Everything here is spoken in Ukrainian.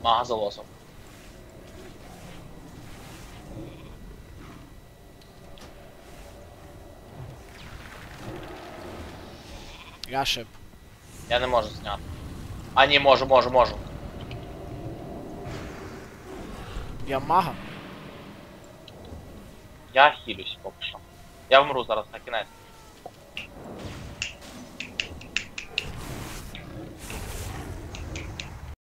Мага за лосом. Я шип. Я не можу зняти. А ні, можу. Я мага. Я хилюсь поки що. Я вмру зараз на кінець.